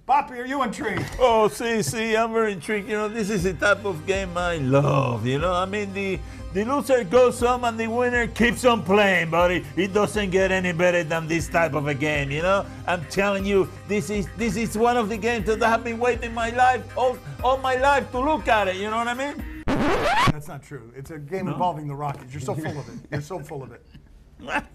Poppy, are you intrigued? Oh, see, I'm very intrigued. You know, this is the type of game I love. You know, I mean, the loser goes home and the winner keeps on playing, buddy. It doesn't get any better than this type of a game. You know, I'm telling you, this is one of the games that I have been waiting my life all my life to look at it. You know what I mean? That's not true. It's a game involving the Rockies. You're so full of it. You're so full of it.